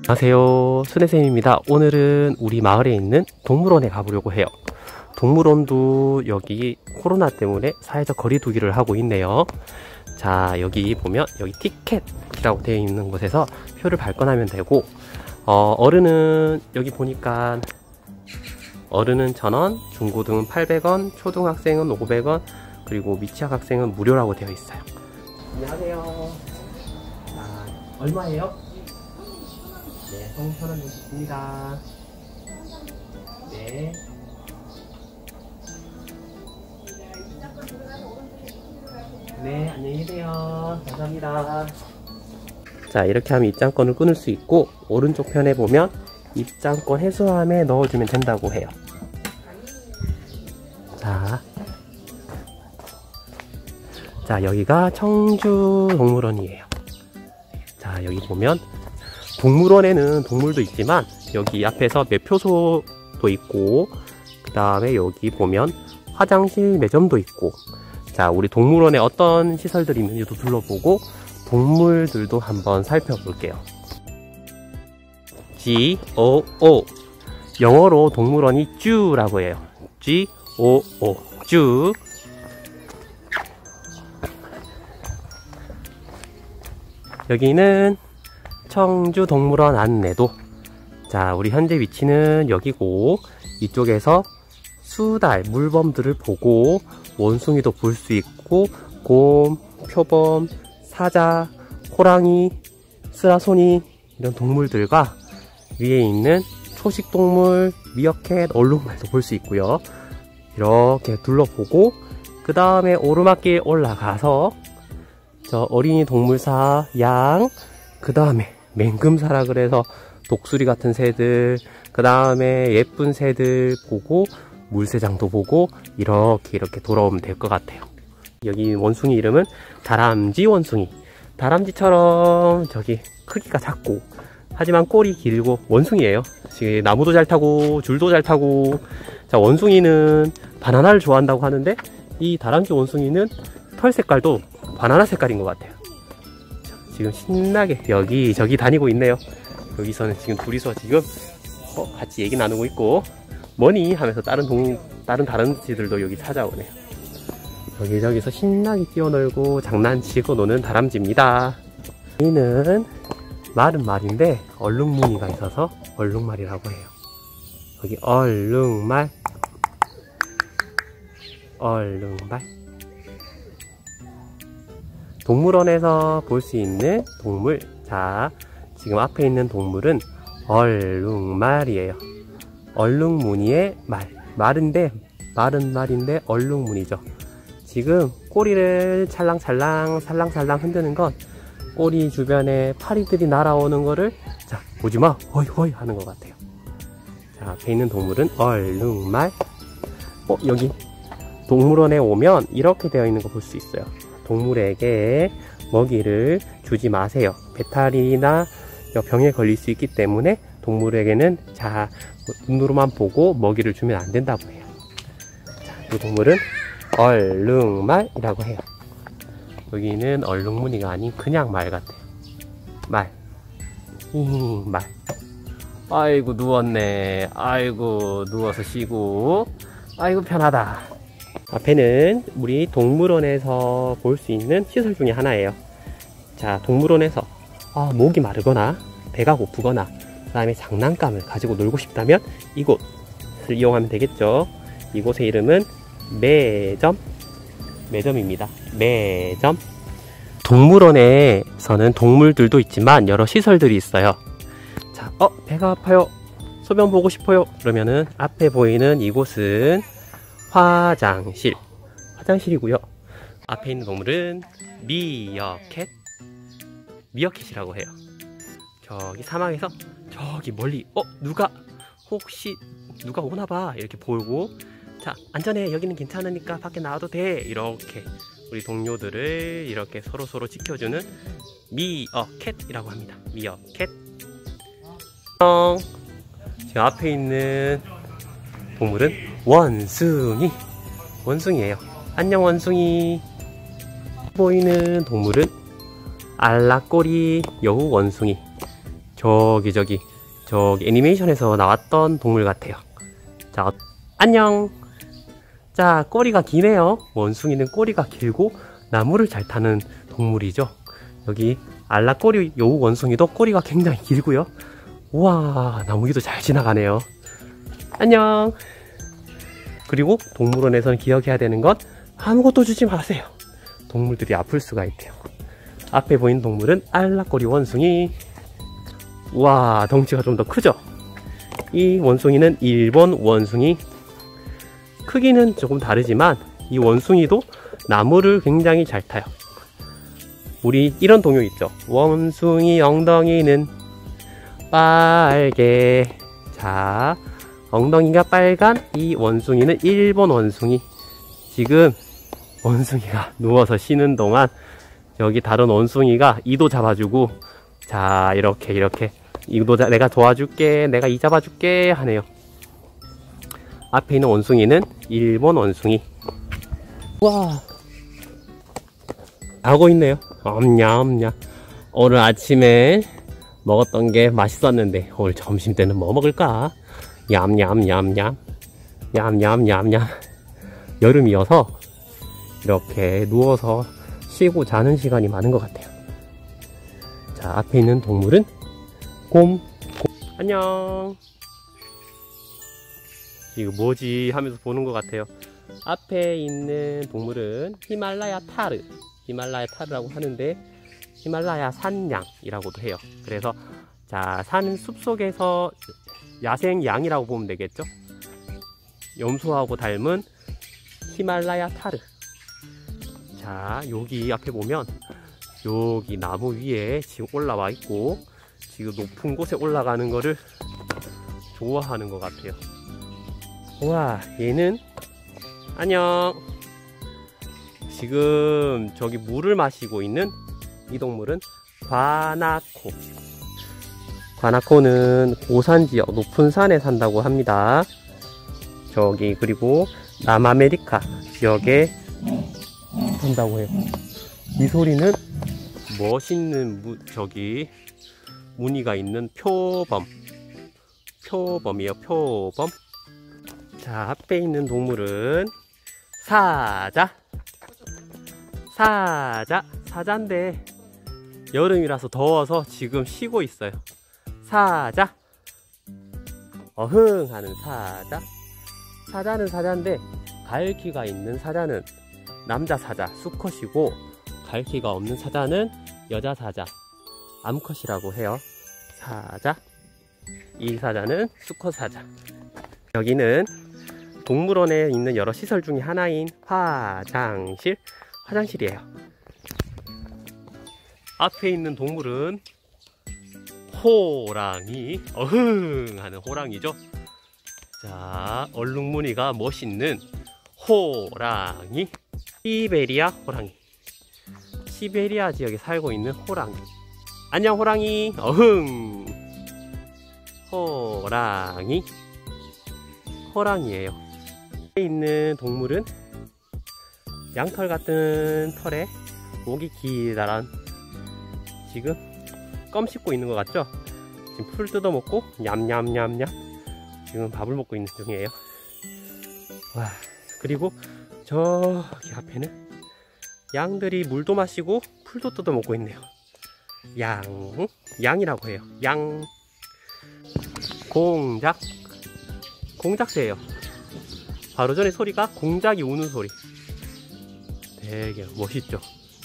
안녕하세요, 순혜쌤입니다. 오늘은 우리 마을에 있는 동물원에 가보려고 해요. 동물원도 여기 코로나 때문에 사회적 거리두기를 하고 있네요. 자, 여기 보면 여기 티켓이라고 되어 있는 곳에서 표를 발권하면 되고, 어른은 여기 보니까 어른은 1,000원, 중고등은 800원, 초등학생은 500원, 그리고 미취학 학생은 무료라고 되어 있어요. 안녕하세요. 자, 얼마예요? 네, 1,000원 주십니다. 네. 네, 안녕히 계세요. 감사합니다. 자, 이렇게 하면 입장권을 끊을 수 있고, 오른쪽 편에 보면 입장권 해소함에 넣어주면 된다고 해요. 자, 여기가 청주 동물원이에요. 자, 여기 보면 동물원에는 동물도 있지만 여기 앞에서 매표소도 있고, 그 다음에 여기 보면 화장실 매점도 있고, 자, 우리 동물원에 어떤 시설들이 있는지도 둘러보고 동물들도 한번 살펴볼게요. G-O-O, 영어로 동물원이 쭈라고 해요. G-O-O, 쭈. 여기는 청주 동물원 안내도. 자, 우리 현재 위치는 여기고, 이쪽에서 수달, 물범들을 보고 원숭이도 볼 수 있고, 곰, 표범, 사자, 호랑이, 쓰라소니, 이런 동물들과 위에 있는 초식동물, 미어캣, 얼룩말도 볼 수 있고요. 이렇게 둘러보고 그 다음에 오르막길 올라가서 저 어린이 동물사 양, 그 다음에 맹금사라 그래서 독수리 같은 새들, 그 다음에 예쁜 새들 보고 물새장도 보고 이렇게 돌아오면 될 것 같아요. 여기 원숭이 이름은 다람쥐 원숭이. 다람쥐처럼 저기 크기가 작고 하지만 꼬리 길고 원숭이에요. 지금 나무도 잘 타고 줄도 잘 타고. 자, 원숭이는 바나나를 좋아한다고 하는데 이 다람쥐 원숭이는 털 색깔도 바나나 색깔인 것 같아요. 지금 신나게 여기저기 다니고 있네요. 여기서는 지금 둘이서 지금 같이 얘기 나누고 있고, 뭐니 하면서 다른 다람쥐들도 여기 찾아오네요. 여기저기서 신나게 뛰어놀고 장난치고 노는 다람쥐입니다. 여기는 말은 말인데 얼룩무늬가 있어서 얼룩말이라고 해요. 여기 얼룩말. 동물원에서 볼 수 있는 동물. 자, 지금 앞에 있는 동물은 얼룩말이에요. 얼룩무늬의 말. 말은 말인데 얼룩무늬죠. 지금 꼬리를 찰랑찰랑 살랑살랑 흔드는 건 꼬리 주변에 파리들이 날아오는 거를, 자, 보지마, 호이호이 하는 것 같아요. 자, 앞에 있는 동물은 얼룩말. 여기 동물원에 오면 이렇게 되어 있는 거 볼 수 있어요. 동물에게 먹이를 주지 마세요. 배탈이나 병에 걸릴 수 있기 때문에 동물에게는, 자, 눈으로만 보고 먹이를 주면 안 된다고 해요. 자, 이 동물은 얼룩말이라고 해요. 여기는 얼룩무늬가 아닌 그냥 말 같아요. 말. 말. 아이고, 누웠네. 아이고, 누워서 쉬고. 아이고, 편하다. 앞에는 우리 동물원에서 볼 수 있는 시설 중에 하나예요. 자, 동물원에서 목이 마르거나 배가 고프거나 그 다음에 장난감을 가지고 놀고 싶다면 이곳을 이용하면 되겠죠. 이곳의 이름은 매점입니다. 매점. 동물원에서는 동물들도 있지만 여러 시설들이 있어요. 자, 배가 아파요, 소변 보고 싶어요, 그러면은 앞에 보이는 이곳은 화장실이고요. 앞에 있는 동물은 미어캣이라고 해요. 저기 사막에서 저기 멀리 혹시 누가 오나봐 이렇게 보고, 자, 안전해, 여기는 괜찮으니까 밖에 나와도 돼, 이렇게 우리 동료들을 이렇게 서로 지켜주는 미어캣이라고 합니다. 미어캣. 지금 앞에 있는 동물은 원숭이에요. 안녕, 원숭이. 보이는 동물은 알락꼬리 여우 원숭이. 저기 애니메이션에서 나왔던 동물 같아요. 자, 안녕. 자, 꼬리가 기네요. 원숭이는 꼬리가 길고 나무를 잘 타는 동물이죠. 여기 알라꼬리 여우 원숭이도 꼬리가 굉장히 길고요. 우와, 나무위도 잘 지나가네요. 안녕. 그리고 동물원에서는 기억해야 되는 건 아무것도 주지 마세요. 동물들이 아플 수가 있대요. 앞에 보이는 동물은 알라꼬리 원숭이. 우와, 덩치가 좀 더 크죠? 이 원숭이는 일본 원숭이. 크기는 조금 다르지만 이 원숭이도 나무를 굉장히 잘 타요. 우리 이런 동요 있죠? 원숭이 엉덩이는 빨개. 자, 엉덩이가 빨간 이 원숭이는 일본 원숭이. 지금 원숭이가 누워서 쉬는 동안 여기 다른 원숭이가 이도 잡아주고, 자, 이렇게 이도 내가 도와줄게, 내가 이 잡아줄게 하네요. 앞에 있는 원숭이는 일본 원숭이. 와, 하고 있네요. 엄냐. 오늘 아침에 먹었던 게 맛있었는데 오늘 점심 때는 뭐 먹을까? 얌얌얌얌. 여름이어서 이렇게 누워서 쉬고 자는 시간이 많은 것 같아요. 자, 앞에 있는 동물은 곰. 안녕. 이거 뭐지 하면서 보는 것 같아요. 앞에 있는 동물은 히말라야 타르라고 하는데, 히말라야 산양이라고도 해요. 그래서 자, 산 숲속에서 야생 양이라고 보면 되겠죠. 염소하고 닮은 히말라야 타르. 자, 여기 앞에 보면 여기 나무 위에 지금 올라와 있고, 지금 높은 곳에 올라가는 거를 좋아하는 것 같아요. 와, 얘는 안녕. 지금 저기 물을 마시고 있는 이 동물은 과나코. 과나코는 고산지역 높은 산에 산다고 합니다. 저기 그리고 남아메리카 지역에 산다고 해요. 이 소리는 멋있는 저기 무늬가 있는 표범이에요. 표범. 자, 앞에 있는 동물은 사자인데 여름이라서 더워서 지금 쉬고 있어요. 사자. 어흥 하는 사자. 사자는 사자인데 갈퀴가 있는 사자는 남자 사자 수컷이고, 갈퀴가 없는 사자는 여자 사자 암컷이라고 해요. 사자. 이 사자는 수컷 사자. 여기는 동물원에 있는 여러 시설 중에 하나인 화장실이에요. 앞에 있는 동물은 호랑이. 어흥 하는 호랑이죠. 자, 얼룩무늬가 멋있는 호랑이. 시베리아 호랑이. 시베리아 지역에 살고 있는 호랑이. 안녕 호랑이. 어흥. 호랑이에요. 앞에 있는 동물은 양털 같은 털에 목이 길다란, 지금 껌 씹고 있는 것 같죠? 지금 풀 뜯어 먹고 냠냠냠냠 지금 밥을 먹고 있는 중이에요. 와, 그리고 저기 앞에는 양들이 물도 마시고 풀도 뜯어 먹고 있네요. 양이라고 해요. 양. 공작새예요. 바로 전에 소리가 공작이 우는 소리. 되게 멋있죠.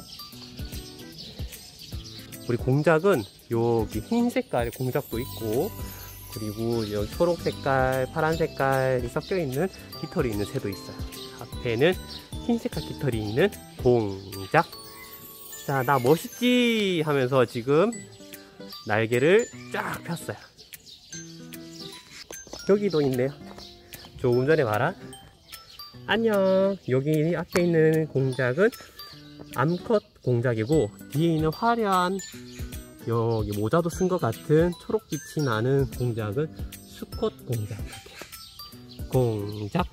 우리 공작은 여기 흰 색깔의 공작도 있고, 그리고 여기 초록 색깔, 파란 색깔이 섞여 있는 깃털이 있는 새도 있어요. 앞에는 흰 색깔 깃털이 있는 공작. 자, 나 멋있지 하면서 지금 날개를 쫙 폈어요. 여기도 있네요. 조금 전에 말한 안녕. 여기 앞에 있는 공작은 암컷 공작이고, 뒤에 있는 화려한 여기 모자도 쓴 것 같은 초록빛이 나는 공작은 수컷 공작 같아요. 공작.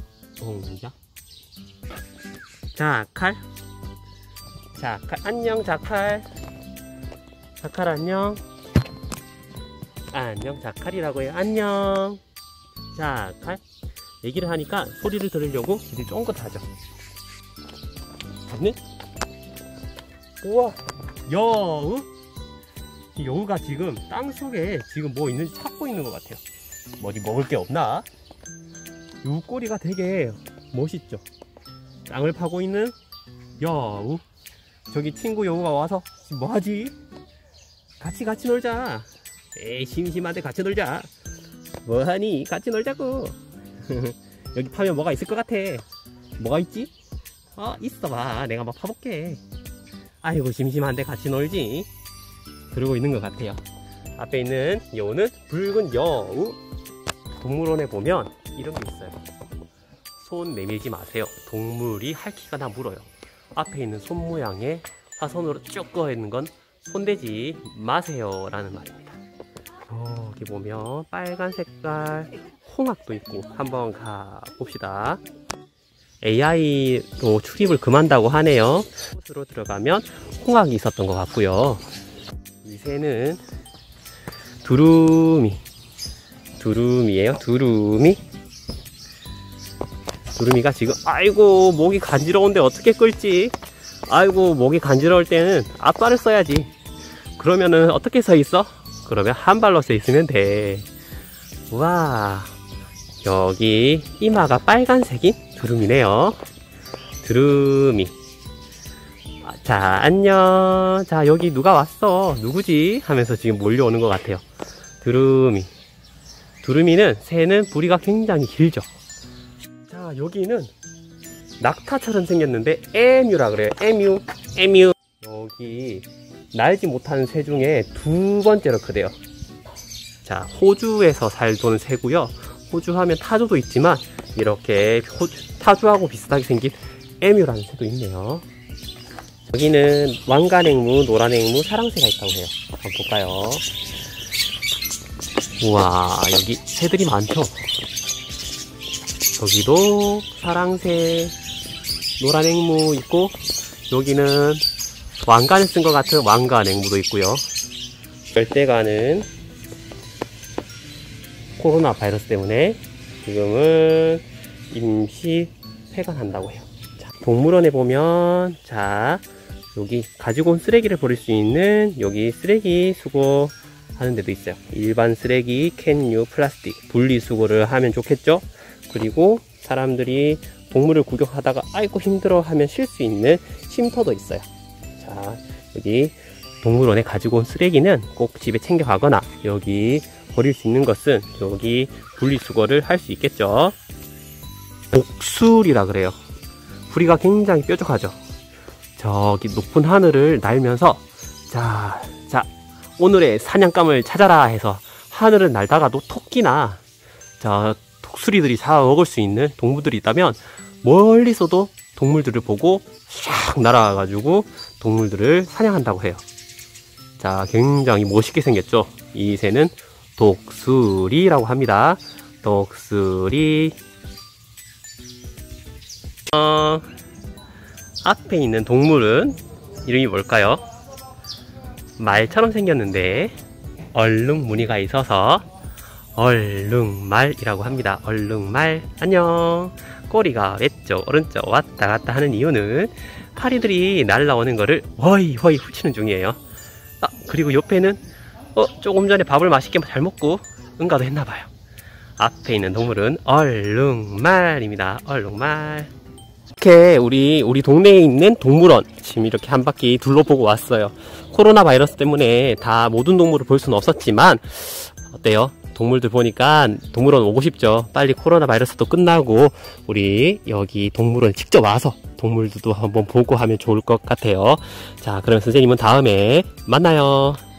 자칼. 안녕 자칼. 자칼 안녕. 안녕. 자, 칼이라고 해요. 안녕. 자, 칼. 얘기를 하니까 소리를 들으려고 길이 쫑긋 하죠. 잡네? 우와, 여우? 이 여우가 지금 땅속에 지금 뭐 있는지 찾고 있는 것 같아요. 뭐 어디 먹을 게 없나? 요 꼬리가 되게 멋있죠? 땅을 파고 있는 여우. 저기 친구 여우가 와서 지금 뭐하지? 같이 놀자. 에이, 심심한데 같이 놀자. 뭐하니? 같이 놀자고. 여기 파면 뭐가 있을 것 같아. 뭐가 있지? 있어봐. 내가 막 파볼게. 아이고, 심심한데 같이 놀지. 그러고 있는 것 같아요. 앞에 있는 여우는 붉은 여우. 동물원에 보면 이런 게 있어요. 손 내밀지 마세요. 동물이 핥기가 물어요. 앞에 있는 손 모양의 사선으로 쭉 꺼 있는 건 손대지 마세요 라는 말입니다. 여기 보면 빨간 색깔 홍학도 있고 한번 가봅시다. AI로 출입을 금한다고 하네요. 곳으로 들어가면 홍학이 있었던 것 같고요. 이 새는 두루미예요. 두루미가 지금 아이고 목이 간지러운데 어떻게 끌지? 아이고 목이 간지러울 때는 앞발을 써야지. 그러면은 어떻게 서 있어? 그러면 한 발로 서 있으면 돼. 와, 여기 이마가 빨간색인 두루미네요. 두루미. 자, 안녕. 자, 여기 누가 왔어? 누구지? 하면서 지금 몰려오는 것 같아요. 두루미는 새는 부리가 굉장히 길죠. 자, 여기는 낙타처럼 생겼는데 에뮤라 그래요. 에뮤. 여기 날지 못하는 새 중에 두 번째로 크대요. 자, 호주에서 살던 새고요. 호주 하면 타조도 있지만 이렇게 타조하고 비슷하게 생긴 에뮤라는 새도 있네요. 여기는 왕관앵무, 노란앵무, 사랑새가 있다고 해요. 한번 볼까요? 우와, 여기 새들이 많죠? 여기도 사랑새, 노란앵무 있고, 여기는 왕관을 쓴 것 같은 왕관앵무도 있고요. 열대과는 코로나 바이러스 때문에 지금은 임시 폐관한다고 해요. 자, 동물원에 보면, 자, 여기 가지고 온 쓰레기를 버릴 수 있는 여기 쓰레기 수거 하는 데도 있어요. 일반 쓰레기, 캔유, 플라스틱 분리수거를 하면 좋겠죠? 그리고 사람들이 동물을 구경하다가 아이고 힘들어 하면 쉴 수 있는 쉼터도 있어요. 자, 여기 동물원에 가지고 온 쓰레기는 꼭 집에 챙겨 가거나 여기 버릴 수 있는 것은 여기 분리수거를 할 수 있겠죠. 독수리라 그래요. 부리가 굉장히 뾰족하죠. 저기 높은 하늘을 날면서 자 오늘의 사냥감을 찾아라 해서 하늘을 날다가도 토끼나 자 독수리들이 잡아먹을 수 있는 동물들이 있다면 멀리서도 동물들을 보고 샥 날아가가지고 동물들을 사냥한다고 해요. 자, 굉장히 멋있게 생겼죠. 이 새는 독수리라고 합니다. 독수리. 앞에 있는 동물은 이름이 뭘까요? 말처럼 생겼는데 얼룩 무늬가 있어서 얼룩말이라고 합니다. 얼룩말. 안녕. 꼬리가 왼쪽 오른쪽 왔다 갔다 하는 이유는 파리들이 날라오는 거를 허이 훔치는 중이에요. 그리고 옆에는 조금 전에 밥을 맛있게 잘 먹고 응가도 했나봐요. 앞에 있는 동물은 얼룩말입니다. 얼룩말. 이렇게 우리 동네에 있는 동물원 지금 이렇게 한 바퀴 둘러보고 왔어요. 코로나 바이러스 때문에 다 모든 동물을 볼 수는 없었지만 어때요? 동물들 보니까 동물원 오고 싶죠. 빨리 코로나 바이러스도 끝나고 우리 여기 동물원 직접 와서 동물들도 한번 보고 하면 좋을 것 같아요. 자, 그럼 선생님은 다음에 만나요.